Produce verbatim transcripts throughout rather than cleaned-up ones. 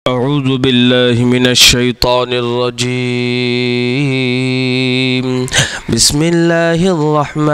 أعوذ بالله من الشيطان الرجيم. بسم الله الرحمن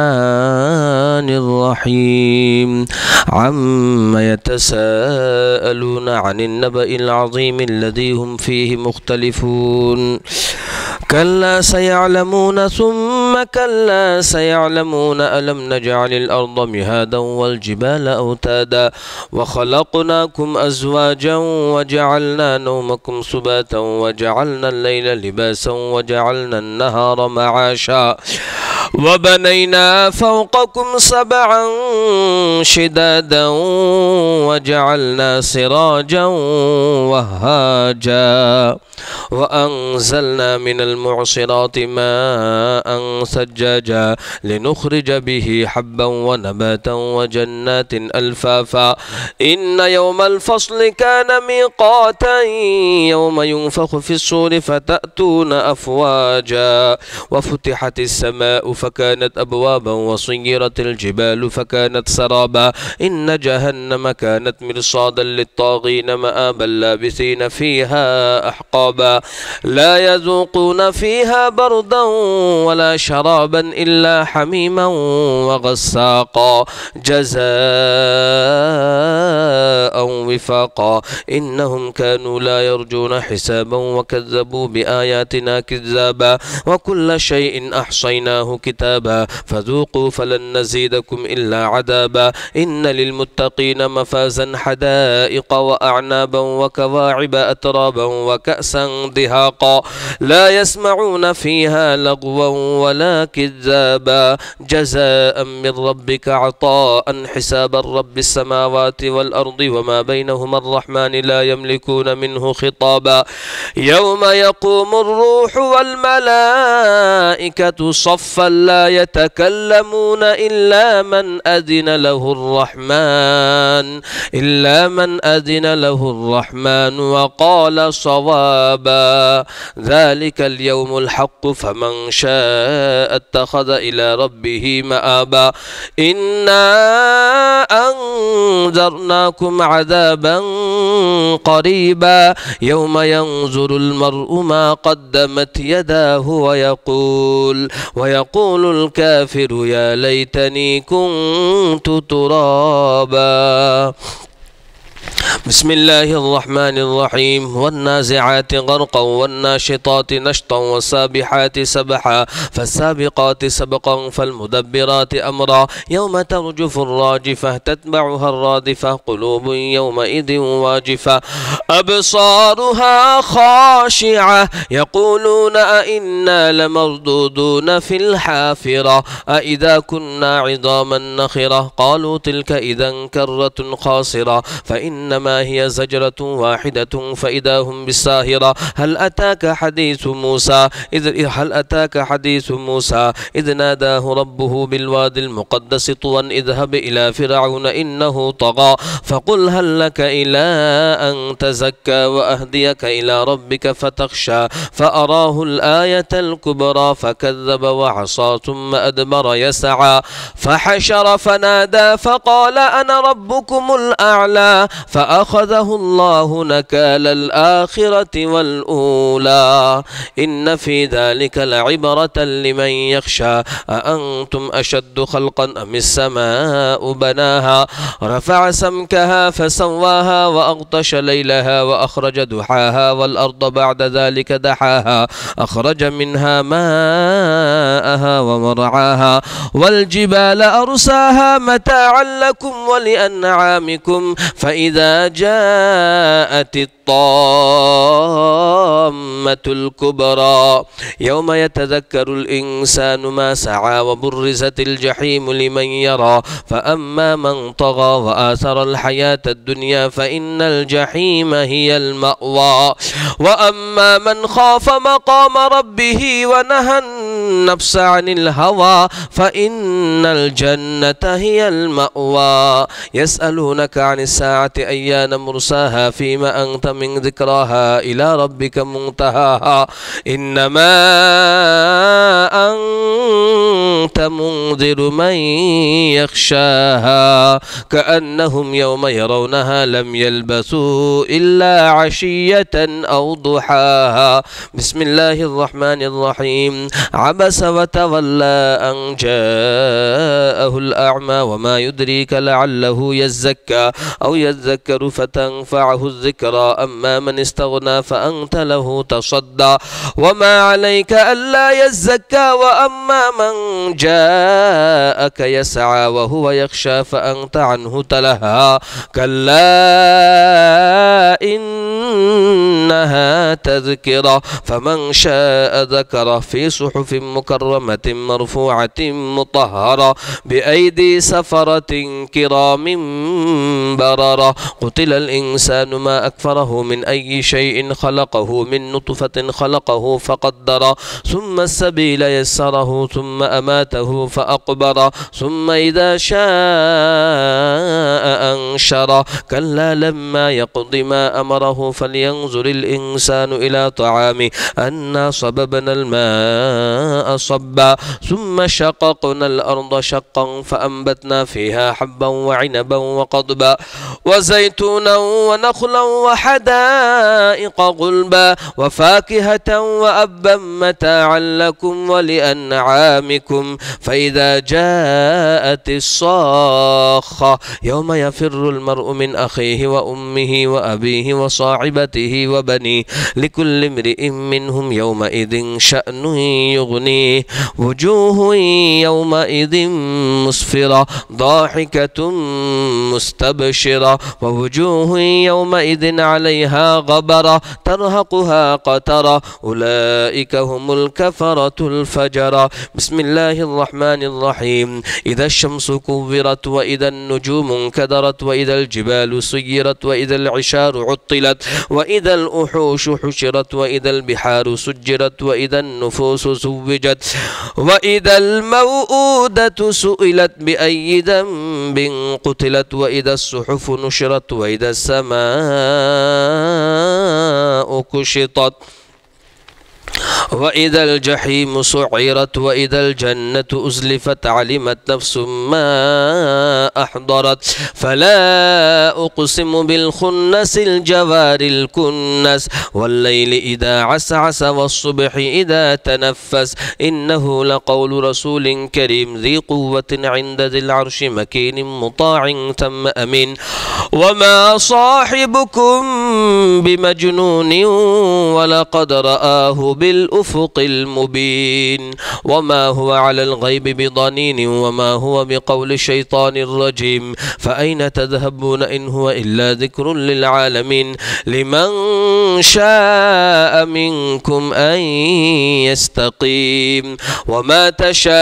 الرحيم. عما يتساءلون عن النبأ العظيم الذي هم فيه مختلفون. كلا سيعلمون ثم كلا سيعلمون ألم نجعل الأرض مهادا والجبال أوتادا وخلقناكم أزواجا وجعلنا نومكم سباتا وجعلنا الليل لباسا وجعلنا النهار معاشا وبنينا فوقكم سبعا شدادا وجعلنا سراجا وهاجا وأنزلنا من المعصرات ماء ثجاجا لنخرج به حبا ونباتا وجنات ألفافا إن يوم الفصل كان ميقاتا يوم ينفخ في الصور فتأتون أفواجا وفتحت السماء فكانت أبوابا وصيرت الجبال فكانت سرابا إن جهنم كانت مرصادا للطاغين مآبا لابثين فيها أحقابا لا يذوقون فيها بردا ولا شرابا إلا حميما وغساقا جزاء وفاقا إنهم كانوا لا يرجون حسابا وكذبوا بآياتنا كذابا وكل شيء أحصيناه كتابا فذوقوا فلن نزيدكم إلا عذابا إن للمتقين مفازا حدائق وأعنابا وكواعب أترابا وكأسا دهاقا لا يسمعون فيها لغوا ولا كذابا جزاء من ربك عطاء حسابا رب السماوات والأرض وما بينهما الرحمن لا يملكون منه خطابا يوم يقوم الروح والملائكة صفا لا يتكلمون إلا من أذن له الرحمن إلا من أذن له الرحمن وقال صوابا ذلك اليوم الحق فمن شاء اتخذ إلى ربه مآبا إنا أنذرناكم عذابا قريبا يوم ينظر المرء ما قدمت يداه ويقول ويقول الكافر يا ليتني كنت ترابا. بسم الله الرحمن الرحيم. والنازعات غرقا والناشطات نشطا والسابحات سبحا فالسابقات سبقا فالمدبرات أمرا يوم ترجف الراجفة تتبعها الرادفة قلوب يومئذ واجفة أبصارها خاشعة يقولون أئنا لمردودون في الحافرة أئذا كنا عظاما نخرة قالوا تلك إذا كرة خاسرة فإنما هي زجرة واحدة فإذا هم بالساهرة هل أتاك حديث موسى إذ هل أتاك حديث موسى إذ ناداه ربه بالوادي المقدس طوى اذهب إلى فرعون إنه طغى فقل هل لك إلى أن تزكى وأهديك إلى ربك فتخشى فأراه الآية الكبرى فكذب وعصى ثم أدبر يسعى فحشر فنادى فقال أنا ربكم الأعلى فأخذه الله نكال الآخرة والأولى إن في ذلك لعبرة لمن يخشى أأنتم أشد خلقا أم السماء بناها رفع سمكها فسواها وأغطش ليلها وأخرج دحاها والأرض بعد ذلك دحاها أخرج منها ماءها ومرعاها والجبال أرساها متاعا لكم ولأنعامكم فإذا جاءت الطامة الكبرى يوم يتذكر الإنسان ما سعى وبرزت الجحيم لمن يرى فأما من طغى وآثر الحياة الدنيا فإن الجحيم هي المأوى وأما من خاف مقام ربه ونهى النفس عن الهوى فإن الجنة هي المأوى يسألونك عن الساعة أيان مرساها فيما أنت من ذكراها إلى ربك منتهاها إنما أنت منذر من يخشاها كأنهم يوم يرونها لم يلبثوا إلا عشية أو ضحاها. بسم الله الرحمن الرحيم. عبس وتولى أن جاءه الأعمى وما يدريك لعله يزكى أو يذكر فتنفعه الذكرى أما من استغنى فأنت له تصدى وما عليك ألا يزكى وأما من جاءك يسعى وهو يخشى فأنت عنه تلهى كلا إنها تذكرة فمن شاء ذكره في صحف مكرمة مرفوعة مطهرة بأيدي سفرة كرام بررة قتل الإنسان ما أكفره من أي شيء خلقه من نطفة خلقه فقدر ثم السبيل يسره ثم أماته فأقبر ثم إذا شاء أنشره كلا لما يقض ما أمره فلينظر الإنسان إلى طعامه أنا صببنا الماء صبا ثم شققنا الأرض شقا فأنبتنا فيها حبا وعنبا وقضبا وزيتونا ونخلا وحدائق غلبا وفاكهة وأبا متاعا لكم ولأنعامكم فإذا جاءت الصاخة يوم يفر المرء من أخيه وأمه وأبيه وصاحبته وبنيه لكل امرئ منهم يومئذ شأن يغنيه وجوه يومئذ مسفرة ضاحكة مستبشرة ووجوه يومئذ عليها غبرة ترهقها قترة أولئك هم الكفرة الفجرة. بسم الله الرحمن الرحيم. إذا الشمس كورت وإذا النجوم انكدرت وإذا الجبال سيرت وإذا العشار عطلت وإذا الوحوش حشرت وإذا البحار سجرت وإذا النفوس زوجت وإذا الموءودة سئلت بأي ذنب قتلت وإذا الصحف نشرت وإذا السماء كشطت وإذا الجحيم سعرت وإذا الجنة أزلفت علمت نفس ما أحضرت فلا أقسم بالخنس الجوار الكنس والليل إذا عسعس والصبح إذا تنفس إنه لقول رسول كريم ذي قوة عند ذي العرش مكين مطاع ثم أمين وما صاحبكم بمجنون ولقد رآه بالأفق المبين وما هو على الغيب بضنين وما هو بقول شيطان رجيم فأين تذهبون إن هو إلا ذكر للعالمين لمن شاء منكم أن يستقيم وما تشاءون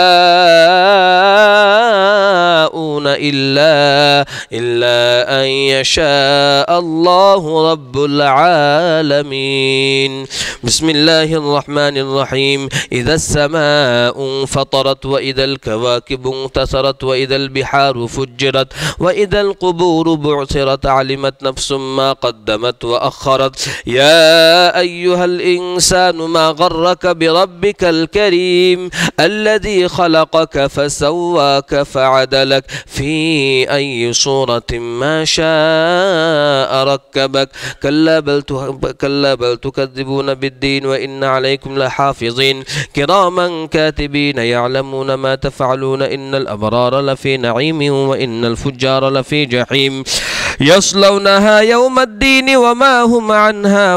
إلا إلا أن يشاء الله رب العالمين. بسم الله الرحمن الرحيم. إذا السماء انفطرت وإذا الكواكب انتثرت وإذا البحار فجرت وإذا القبور بعثرت علمت نفس ما قدمت وأخرت يا أيها الإنسان ما غرك بربك الكريم الذي خلقك فسواك فعدلك في أي صورة ما شاء ركبك كلا بل كلا بل تكذبون بالدين وإن عليكم لحافظين كراما كاتبين يعلمون ما تفعلون إن الأبرار لفي نعيم وإن الفجار لفي جحيم يصلونها يوم الدين وما هم عنها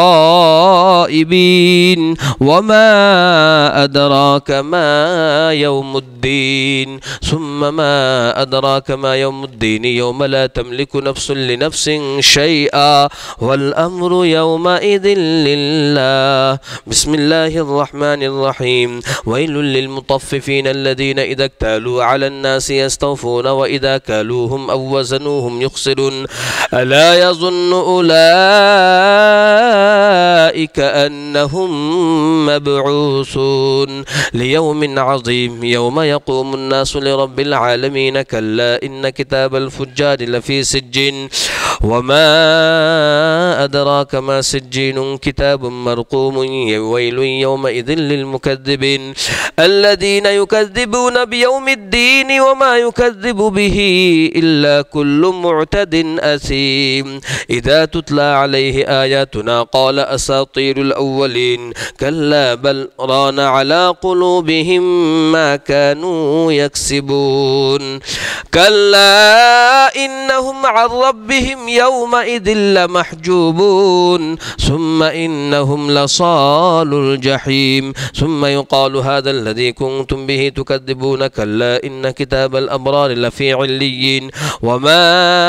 بغائبين وما أدراك ما يوم الدين ثم ما أدراك ما يوم الدين يوم لا تملك نفس لنفس شيئا والأمر يومئذ لله. بسم الله الرحمن الرحيم. ويل للمطففين الذين إذا اكتالوا على الناس يستوفون وإذا كالوهم أو وزنوهم يخسرون ألا يظن أولئك كأنهم مبعوثون ليوم عظيم يوم يقوم الناس لرب العالمين كلا إن كتاب الفجار لفي سجين وما أدراك ما سجين كتاب مرقوم ويل يومئذ للمكذبين الذين يكذبون بيوم الدين وما يكذب به إلا كل معتد أثيم إذا تتلى عليه آياتنا قال أساطير الأولين كلا بل ران على قلوبهم ما كانوا يكسبون كلا إنهم عن ربهم يومئذ لمحجوبون ثم إنهم لصال الجحيم ثم يقال هذا الذي كنتم به تكذبون كلا إن كتاب الأبرار لفي عليين وما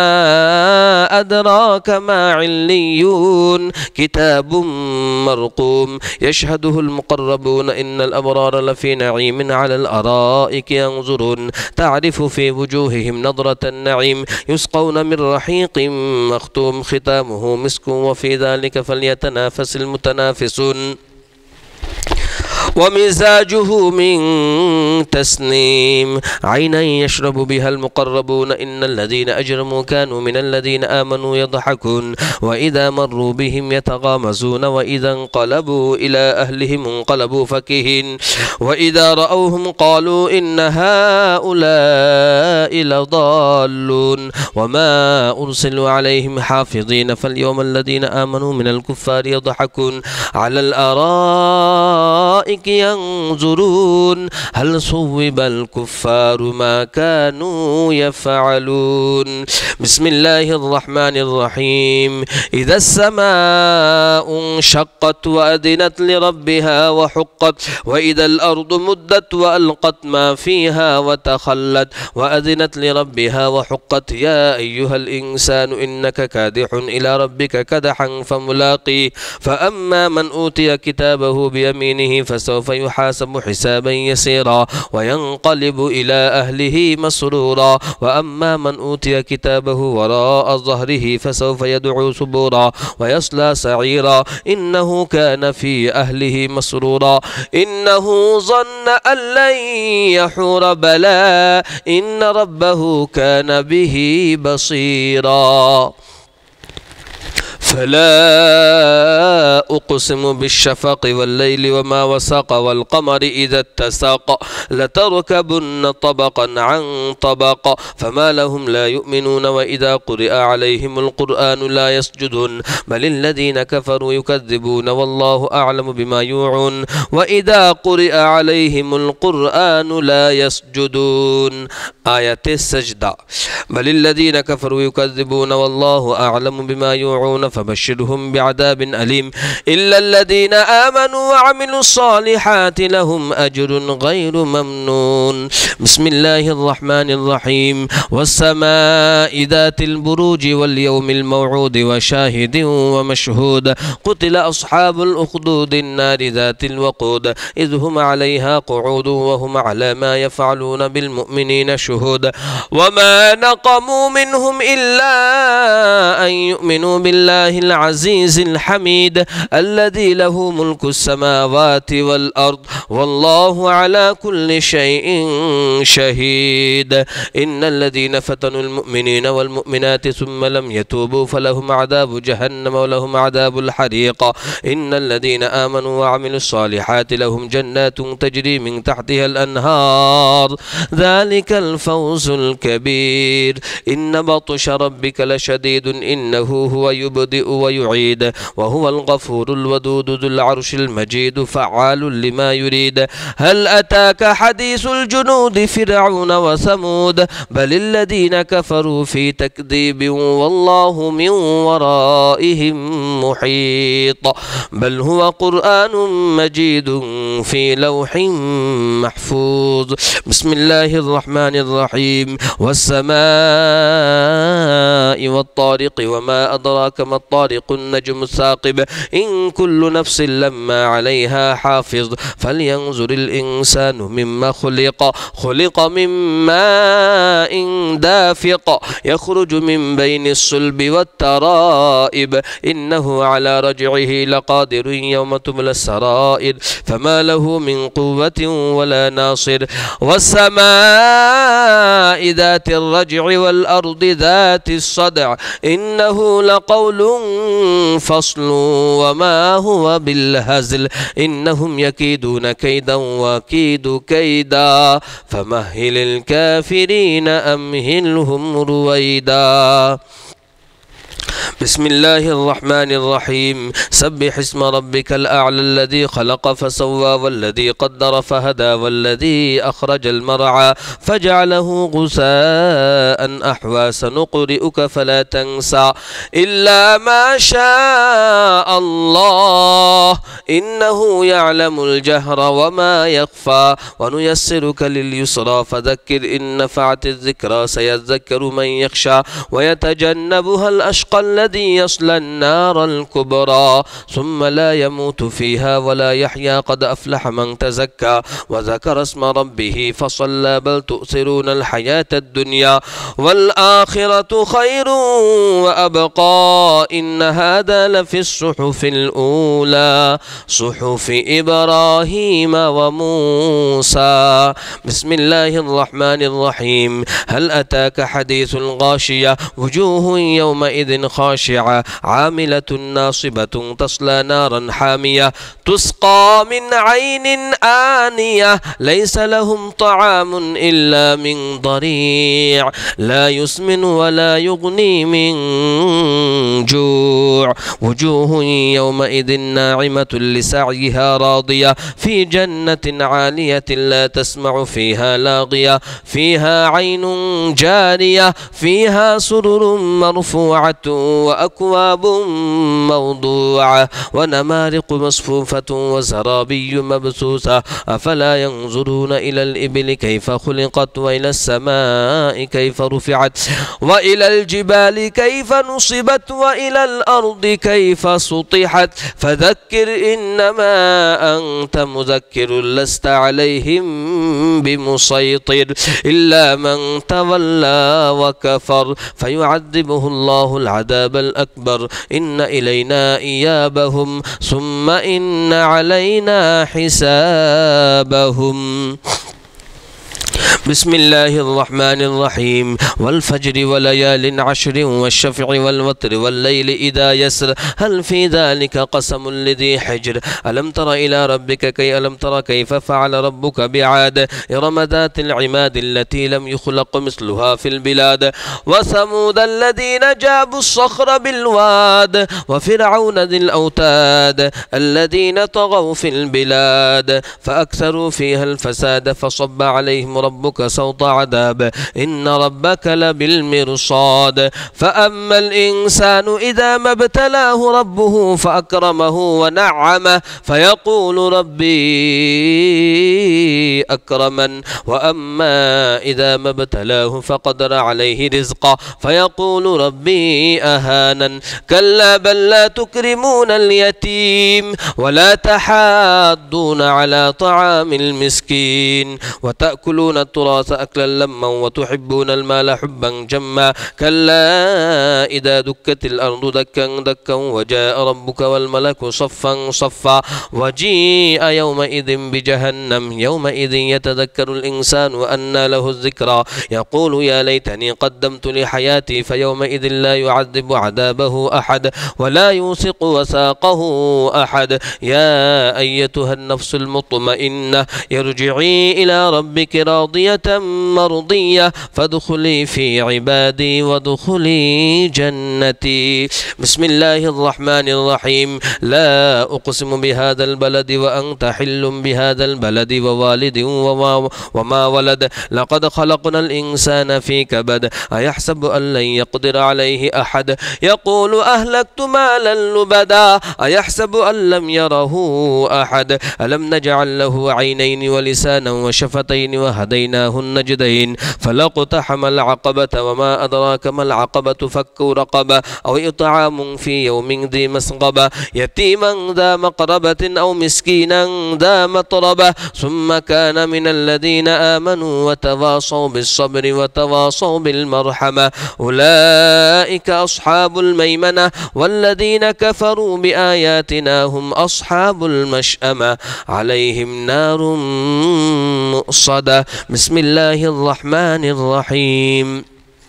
أدراك ما عليون كتاب مرقوم يشهده المقربون إن الأبرار لفي نعيم على الأرائك ينظرون تعرف في وجوههم نظرة النعيم يسقون من رحيق مختوم ختامه مسك وفي ذلك فليتنافس المتنافسون ومزاجه من تسنيم عينا يشرب بها المقربون إن الذين أجرموا كانوا من الذين آمنوا يضحكون وإذا مروا بهم يتغامزون وإذا انقلبوا إلى أهلهم انقلبوا فكهين وإذا رأوهم قالوا إن هؤلاء لضالون وما أرسلوا عليهم حافظين فاليوم الذين آمنوا من الكفار يضحكون على الأرائك ينظرون هل صوب الكفار ما كانوا يفعلون بسم الله الرحمن الرحيم إذا السماء انشقت وأذنت لربها وحقت وإذا الأرض مدت وألقت ما فيها وتخلت وأذنت لربها وحقت يا أيها الإنسان إنك كادح إلى ربك كدحا فملاقيه فأما من أوتي كتابه بيمينه فسوف يحاسب حسابا يسيرا وينقلب إلى أهله مسرورا وأما من أوتي كتابه وراء ظهره فسوف يدعو ثبورا ويصلى سعيرا إنه كان في أهله مسرورا إنه ظن أن لن يحور بلى إن ربه كان به بصيرا فلا أقسم بالشفق والليل وما وسق والقمر إذا اتسق لتركبن طبقا عن طبق فما لهم لا يؤمنون وإذا قرئ عليهم القرآن لا يسجدون بل الذين كفروا يكذبون والله أعلم بما يوعون وإذا قرئ عليهم القرآن لا يسجدون آية السجدة بل الذين كفروا يكذبون والله أعلم بما يوعون فبشرهم بعذاب أليم إلا الذين آمنوا وعملوا الصالحات لهم أجر غير ممنون بسم الله الرحمن الرحيم والسماء ذات البروج واليوم الموعود وشاهد ومشهود قتل أصحاب الأخدود النار ذات الوقود إذ هم عليها قعود وهم على ما يفعلون بالمؤمنين شهود وما نقموا منهم إلا أن يؤمنوا بالله العزيز الحميد الذي له ملك السماوات والأرض والله على كل شيء شهيد إن الذين فتنوا المؤمنين والمؤمنات ثم لم يتوبوا فلهم عذاب جهنم ولهم عذاب الحريق إن الذين آمنوا وعملوا الصالحات لهم جنات تجري من تحتها الأنهار ذلك الفوز الكبير إن بطش ربك لشديد إنه هو يبدئ ويعيد وهو الغفور الودود ذو العرش المجيد فعال لما يريد هل أتاك حديث الجنود فرعون وثمود بل الذين كفروا في تكذيب والله من ورائهم محيط بل هو قرآن مجيد في لوح محفوظ بسم الله الرحمن الرحيم والسماء والطارق وما أدراك ما الطارق النجم الثاقب إن كل نفس لما عليها حافظ فلينظر الإنسان مما خلق خلق من ماء دافق يخرج من بين الصلب والترائب إنه على رجعه لقادر يوم تبلى السرائر فما له من قوة ولا ناصر والسماء ذات الرجع والأرض ذات الصدع إنه لقول فصل وما هو بالهزل إنهم يكيدون كيدا وكيد كيدا فمهل الكافرين أمهلهم رويدا. بسم الله الرحمن الرحيم سبح اسم ربك الأعلى الذي خلق فسوى والذي قدر فهدى والذي أخرج المرعى فجعله غثاء أحوى سنقرئك فلا تنسى إلا ما شاء الله إنه يعلم الجهر وما يخفى ونيسرك لليسرى فذكر إن نفعت الذكرى سيذكر من يخشى ويتجنبها الأشقى الذي يصلى النار الكبرى ثم لا يموت فيها ولا يحيا قد أفلح من تزكى وذكر اسم ربه فصلى بل تؤثرون الحياة الدنيا والآخرة خير وأبقى إن هذا لفي الصحف الأولى صحف إبراهيم وموسى. بسم الله الرحمن الرحيم هل أتاك حديث الغاشية وجوه يومئذ خاشعة عاملة ناصبة تصلى نارا حامية تسقى من عين آنية ليس لهم طعام إلا من ضريع لا يسمن ولا يغني من جوع وجوه يومئذ ناعمة لسعيها راضية في جنة عالية لا تسمع فيها لاغية فيها عين جارية فيها سرر مرفوعة وأكواب موضوعة ونمارق مصفوفة وزرابي مبثوثة أفلا ينظرون إلى الإبل كيف خلقت وإلى السماء كيف رفعت وإلى الجبال كيف نصبت وإلى الأرض كيف سطحت فذكر إنما أنت مذكر لست عليهم بمسيطر إلا من تولى وكفر فيعذبه الله العذاب الأكبر إن إلينا إيابهم ثم إن علينا حسابهم. بسم الله الرحمن الرحيم والفجر وليال عشر والشفع والوتر والليل إذا يسر هل في ذلك قسم لذي حجر ألم تر إلى ربك كي ألم تر كيف فعل ربك بعاد إرم ذات العماد التي لم يخلق مثلها في البلاد وثمود الذين جابوا الصخر بالواد وفرعون ذي الأوتاد الذين طغوا في البلاد فأكثروا فيها الفساد فصب عليهم ربك صوت عذاب إن ربك لبالمرصاد فأما الإنسان إذا ما ابتلاه ربه فأكرمه ونعمه فيقول ربي أكرمن وأما إذا ما ابتلاه فقدر عليه رزقه فيقول ربي أهانن كلا بل لا تكرمون اليتيم ولا تحاضون على طعام المسكين وتأكلون التراث أكلا لما وتحبون المال حبا جما كلا إذا دكت الأرض دكا دكا وجاء ربك والملك صفا صفا وجيء يومئذ بجهنم يومئذ يتذكر الإنسان وأنى له الذكرى يقول يا ليتني قدمت لحياتي فيومئذ لا يعذب عذابه أحد ولا يوثق وثاقه أحد يا أيتها النفس المطمئنة ارجعي إلى ربك راضية مرضية فادخلي في عبادي وادخلي جنتي. بسم الله الرحمن الرحيم لا أقسم بهذا البلد وأنت حل بهذا البلد ووالد وما, وما ولد لقد خلقنا الإنسان في كبد أيحسب أن لن يقدر عليه أحد يقول أهلكت مالا لبدا أيحسب أن لم يره أحد ألم نجعل له عينين ولسانا وشفتين وهديناه وهديناه النجدين فلاقتحم العقبة وما أدراك ما العقبة فك رقبة أو إطعام في يوم ذي مسغبة يتيما ذا مقربة أو مسكينا ذا مطربة ثم كان من الذين آمنوا وتواصوا بالصبر وتواصوا بالمرحمة أولئك أصحاب الميمنة والذين كفروا بآياتنا هم أصحاب المشأمة عليهم نار مؤصدة. بسم الله الرحمن الرحيم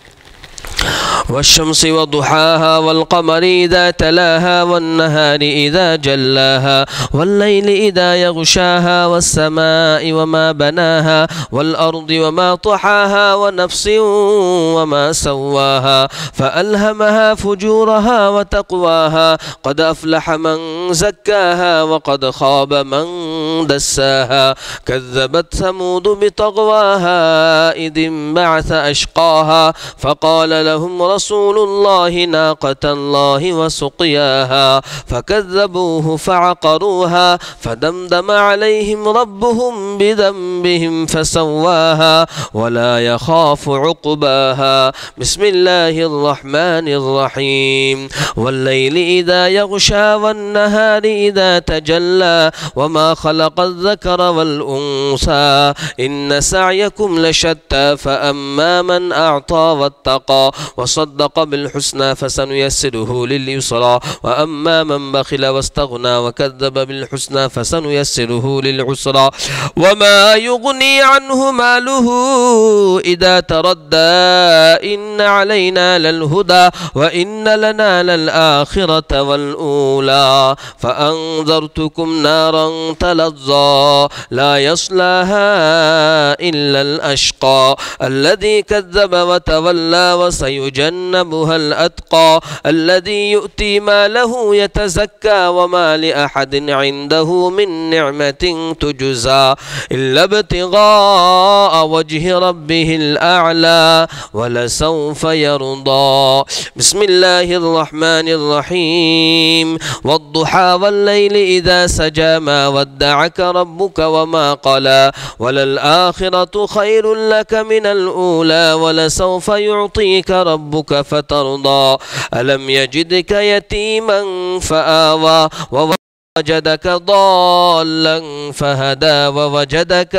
والشمس وضحاها والقمر إذا تلاها والنهار إذا جلاها والليل إذا يغشاها والسماء وما بناها والأرض وما طحاها ونفس وما سواها فألهمها فجورها وتقواها قد أفلح من زكاها وقد خاب من دساها كذبت ثمود بطغواها إذ انبعث أشقاها فقال لهم رسول الله ناقة الله وسقياها فكذبوه فعقروها فدمدم عليهم ربهم بذنبهم فسواها ولا يخاف عقباها. بسم الله الرحمن الرحيم والليل إذا يغشى والنهار إذا تجلى وما خلق الذكر والأنثى إن سعيكم لشتى فأما من أعطى واتقى وصدق بالحسنى فسنيسره لليسرى وأما من بخل واستغنى وكذب بالحسنى فسنيسره للعسرى وما يغني عنه ماله إذا تردى إن علينا للهدى وإن لنا للآخرة والأولى فأنذرتكم نارا تلظى لا يصلاها إلا الأشقى الذي كذب وتولى وسيجنبها الأتقى الذي يؤتي ماله يتزكى وما لأحد عنده من نعمة تجزى إلا ابتغاء وجه ربه الأعلى ولسوف يرضى. بسم الله الرحمن الرحيم والضحى والليل إذا سجى ما ودعك ربك وما قلى وللآخرة خير لك من الأولى ولسوف يعطيك ربك فترضى ألم يجدك يتيما فآوى ووجدك ضالا فهدى ووجدك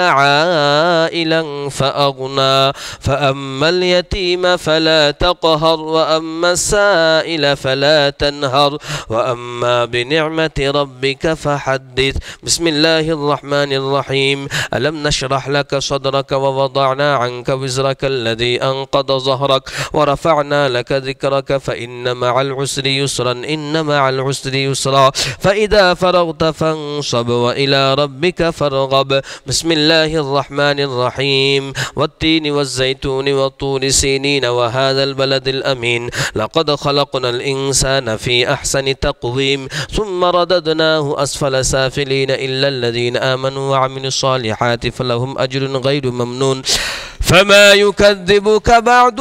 عائلا فأغنى فأما اليتيم فلا تقهر وأما السائل فلا تنهر وأما بنعمة ربك فحدث. بسم الله الرحمن الرحيم ألم نشرح لك صدرك ووضعنا عنك وزرك الذي أنقض ظهرك ورفعنا لك ذكرك فإن مع العسر يسرا إن مع العسر يسرا فإذا فرغت فانصب وإلى ربك فارغب. بسم الله الرحمن الرحيم والتين والزيتون والطور سينين وهذا البلد الأمين لقد خلقنا الإنسان في أحسن تقويم ثم رددناه أسفل سافلين إلا الذين آمنوا وعملوا الصالحات فلهم أجر غير ممنون فما يكذبك بعد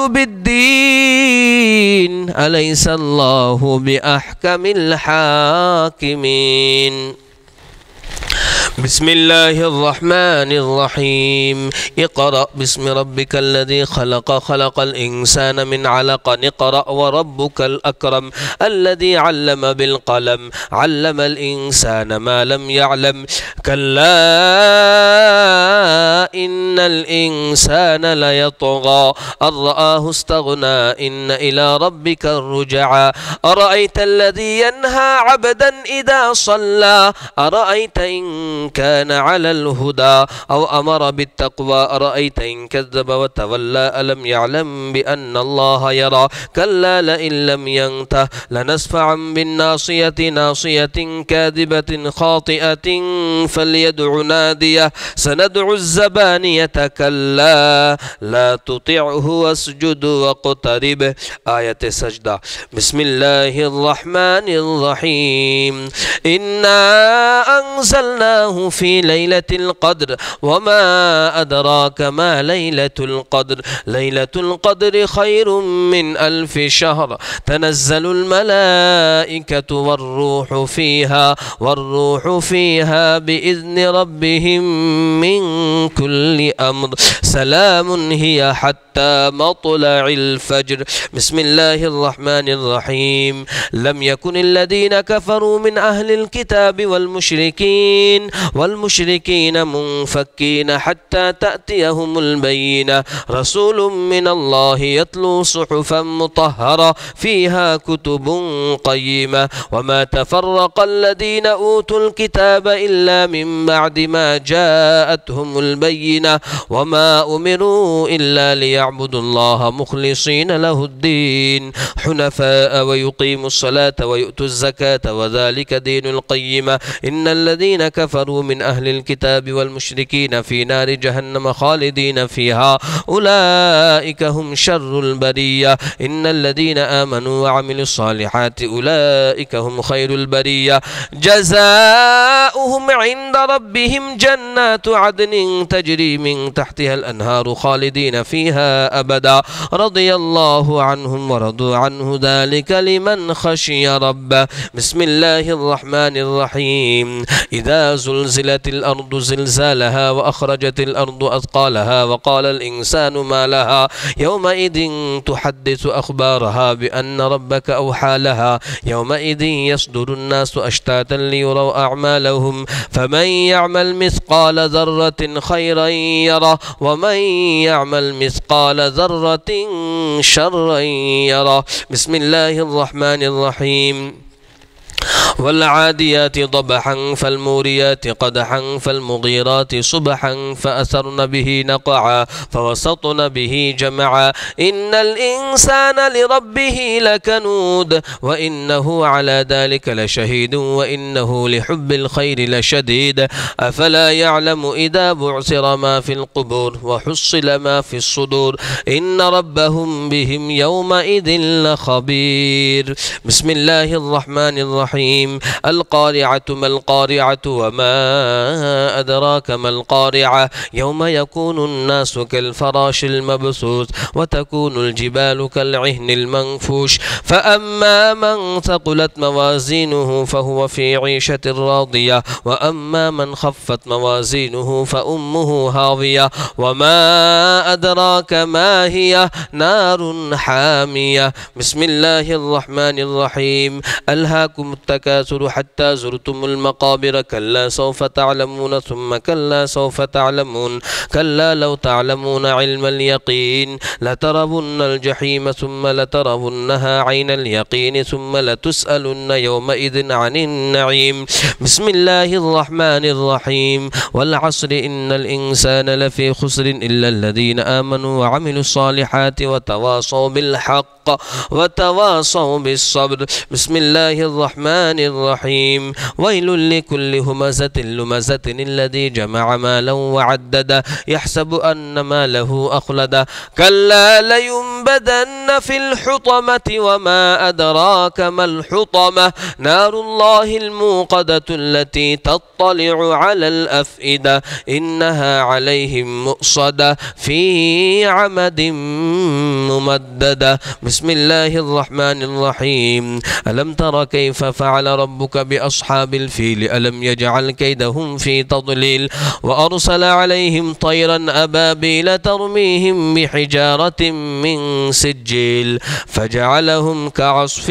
بالدين أليس الله بأحكم الحاكمين. بسم الله الرحمن الرحيم اقرأ باسم ربك الذي خلق خلق الإنسان من علق اقرأ وربك الأكرم الذي علم بالقلم علم الإنسان ما لم يعلم كلا إن الإنسان ليطغى أن رآه استغنى إن إلى ربك الرجعى أرأيت الذي ينهى عبدا إذا صلى أرأيت إن كان على الهدى أو أمر بالتقوى أرأيت إن كذب وتولى ألم يعلم بأن الله يرى كلا لئن لم ينته لنسفعا بالناصية ناصية كاذبة خاطئة فليدع ناديه سندع الزبانية كلا لا تطعه واسجد واقترب. آية سجدة. بسم الله الرحمن الرحيم إنا أنزلناه أنزلناه في ليلة القدر وما أدراك ما ليلة القدر ليلة القدر خير من ألف شهر تنزل الملائكة والروح فيها والروح فيها بإذن ربهم من كل أمر سلام هي حتى مطلع الفجر. بسم الله الرحمن الرحيم. لم يكن الذين كفروا من أهل الكتاب والمشركين والمشركين منفكين حتى تأتيهم البينة رسول من الله يتلو صحفا مطهرة فيها كتب قيمة وما تفرق الذين أوتوا الكتاب إلا من بعد ما جاءتهم البينة وما أمروا إلا ليعبدوا الله مخلصين له الدين حنفاء ويقيموا الصلاة ويؤتوا الزكاة وذلك دين القيمة إن الذين كفروا من أهل الكتاب والمشركين في نار جهنم خالدين فيها أولئك هم شر البرية إن الذين آمنوا وعملوا الصالحات أولئك هم خير البرية جزاؤهم عند ربهم جنات عدن تجري من تحتها الأنهار خالدين فيها أبدا رضي الله عنهم ورضوا عنه ذلك لمن خشي ربه. بسم الله الرحمن الرحيم. إذا زلزلت الأرض زلزالها وأخرجت الأرض أثقالها وقال الإنسان ما لها يومئذ تحدث أخبارها بأن ربك أوحى لها يومئذ يصدر الناس أشتاتا ليروا أعمالهم فمن يعمل مثقال ذرة خيرا يره ومن يعمل مثقال ذرة شرا يره. بسم الله الرحمن الرحيم. والعاديات ضبحا فالموريات قدحا فالمغيرات صبحا فأثرن به نقعا فوسطن به جمعا إن الإنسان لربه لكنود وإنه على ذلك لشهيد وإنه لحب الخير لشديد أفلا يعلم إذا بعثر ما في القبور وحصل ما في الصدور إن ربهم بهم يومئذ لخبير. بسم الله الرحمن الرحيم. القارعة ما القارعة وما أدراك ما القارعة يوم يكون الناس كالفراش المبثوث وتكون الجبال كالعهن المنفوش فأما من ثقلت موازينه فهو في عيشة راضية وأما من خفت موازينه فأمه هاوية وما أدراك ما هي نار حامية. بسم الله الرحمن الرحيم. ألهاكم التكاثر حتى زرتم المقابر كلا سوف تعلمون ثم كلا سوف تعلمون كلا لو تعلمون علم اليقين لترون الجحيم ثم لترونها عين اليقين ثم لتسألن يومئذ عن النعيم. بسم الله الرحمن الرحيم. والعصر إن الإنسان لفي خسر إلا الذين آمنوا وعملوا الصالحات وتواصوا بالحق وتواصوا بالصبر. بسم الله الرحمن الرحيم. ويل لكل همزة لمزة الذي جمع مالا وعدده يحسب أن ماله أخلده كلا لينبذن في الحطمة وما أدراك ما الحطمة نار الله الموقدة التي تطلع على الأفئدة إنها عليهم مؤصدة في عمد ممددة. بسم الله الرحمن الرحيم. ألم تر كيف فعل ربك بأصحاب الفيل ألم يجعل كيدهم في تضليل وأرسل عليهم طيرا أبابيل ترميهم بحجارة من سجيل فجعلهم كعصف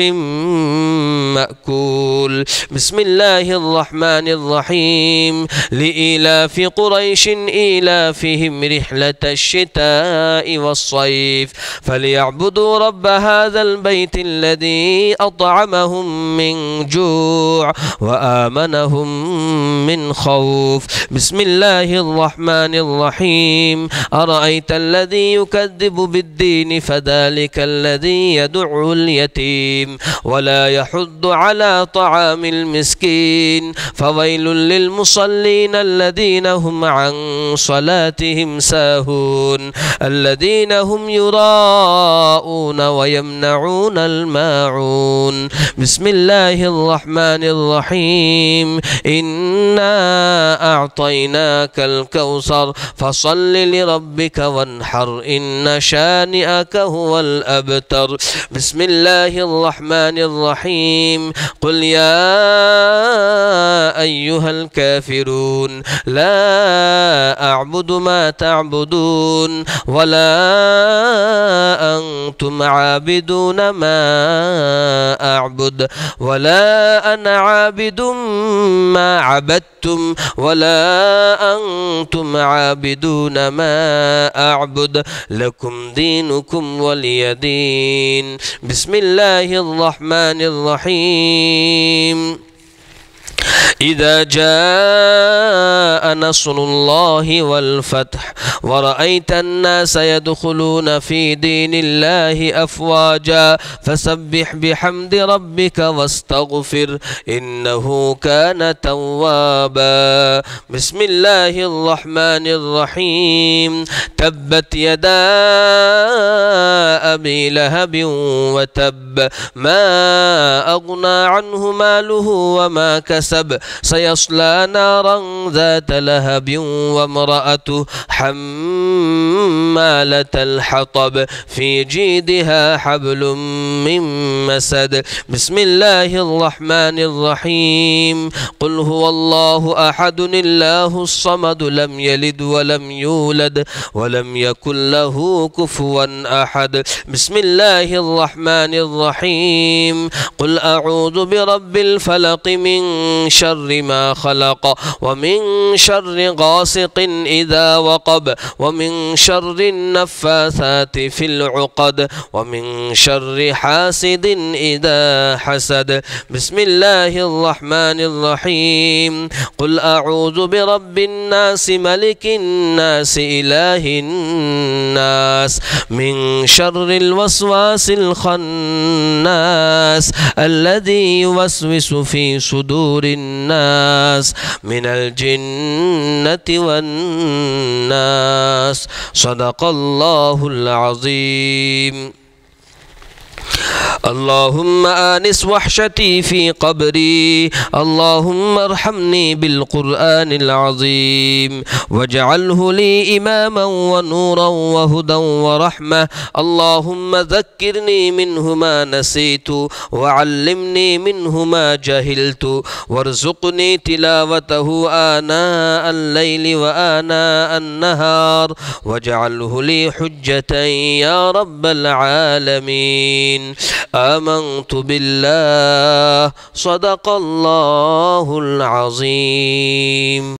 مأكول. بسم الله الرحمن الرحيم. لإيلاف قريش إيلافهم رحلة الشتاء والصيف فليعبدوا رب هذا البيت الذي أطعمهم من جوع وآمنهم من خوف. بسم الله الرحمن الرحيم. أرأيت الذي يكذب بالدين فذلك الذي يدع اليتيم ولا يحض على طعام المسكين فويل للمصلين الذين هم عن صلاتهم ساهون الذين هم يراءون ويمنعون الماعون. بسم الله الله الرحمن الرحيم إنا أعطيناك الكوثر فصل لربك وانحر إن شانئك هو الأبتر. بسم الله الرحمن الرحيم قل يا أيها الكافرون لا أعبد ما تعبدون ولا أنتم عابدون ما أعبد ولا أنا عابد ما عبدتم ولا أنتم عابدون ما أعبد لكم دينكم ولي دين. بسم الله الرحمن الرحيم إذا جاء نصر الله والفتح ورأيت الناس يدخلون في دين الله أفواجا فسبح بحمد ربك واستغفر إنه كان توابا. بسم الله الرحمن الرحيم تبت يدا أبي لهب وتب ما أغنى عنه ماله وما كسب سيصلى نارا ذات لهب وامرأته حمالة الحطب في جيدها حبل من مسد. بسم الله الرحمن الرحيم قل هو الله أحد الله الصمد لم يلد ولم يولد ولم يكن له كفوا أحد. بسم الله الرحمن الرحيم قل أعوذ برب الفلق من شر ما خلق ومن شر غاسق إذا وقب ومن شر النفاثات في العقد ومن شر حاسد إذا حسد. بسم الله الرحمن الرحيم قل أعوذ برب الناس ملك الناس إله الناس من شر الوسواس الخناس الذي يوسوس في صدور الناس من الجنة والناس. صدق الله العظيم. اللهم آنس وحشتي في قبري اللهم ارحمني بالقرآن العظيم واجعله لي إماما ونورا وهدى ورحمة. اللهم ذكرني منه ما نسيت وعلمني منه ما جهلت وارزقني تلاوته آناء الليل وآناء النهار واجعله لي حجة يا رب العالمين. آمنت بالله. صدق الله العظيم.